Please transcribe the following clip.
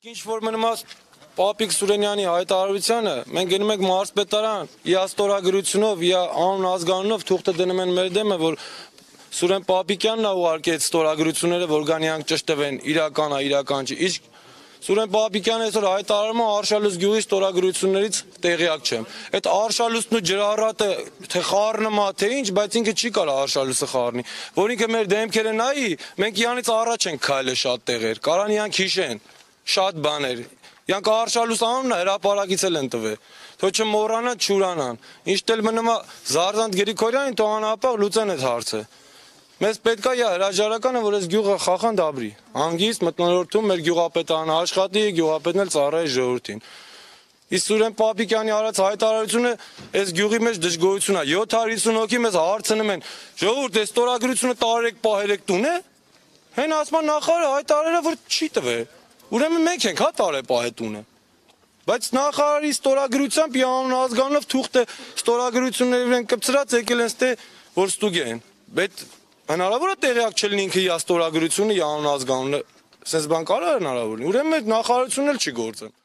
Ինչ որ մնաց Պապիկ Սուրենյանի հայտարարությանը, մենք գնում ենք մարզպետարան, իա ստորագրությունով, իա անուն ազգանունով թուղթը դնում են մեր դեմը, որ Սուրեն Պապիկյանն է ուղարկել ստորագրությունները, որ գանյանք ճշտվեն, իրական է, իրական չի։ Իսկ Սուրեն Պապիկյանը այսօր հայտարարում է Արշալուս գյուղի ստորագրություններից տեղյակ չեմ։ Այդ Արշալուսն ու ջրառատը թե խառնում է, թե ինչ, բայց ինքը չի կարող Արշալուսը խառնի, որ ինքը մեր դեմքերը նայի, մենք իրանից առաջ ենք քայլել շատ տեղեր, կարան իրանք հիշեն շատ բաներ։ Իրանք Արշալուս անունն է հրապարակից էլ են տվել։ Թող չմոռանան, չուրանան։ Ինչ էլ մնում է Զարզանտ Գրիգորյանին, թող անապահ լուծեն այդ հարցը։ Մեզ պետք է հրաժարականը, որ այս գյուղը խախանդ ապրի։ Հանգիստ մթնոլորտում մեր գյուղապետարանը աշխատի, գյուղապետն էլ ծառայի ժողովրդին։ Իսկ Սուրեն Պապիկյանի արած հայտարարությունը այս գյուղի մեջ դժգոհություն է։ 750 հոգի մեզ հարցնում են. «Ժողովուրդ, այս ստորագրությունը տարեք, պահերեք տուն է»։ Հեն ասման նախարարը հայտարարել է, որ չի տվել։ Ուրեմն մենք ենք հա տարեպահետունը։ Բայց նախարարի ստորագրությամբ իանուն ազգանունով թուղթը ստորագրություններով են կպցրած եկել են ստե որ ստուգեն։ Բայց հնարավոր է տեղյակ չլինի ինքը իա ստորագրությունը իանուն ազգանունը։ Սենց բան կարող է հնարավոր լինի։ Ուրեմն այդ նախարարությունն էլ չի գործում։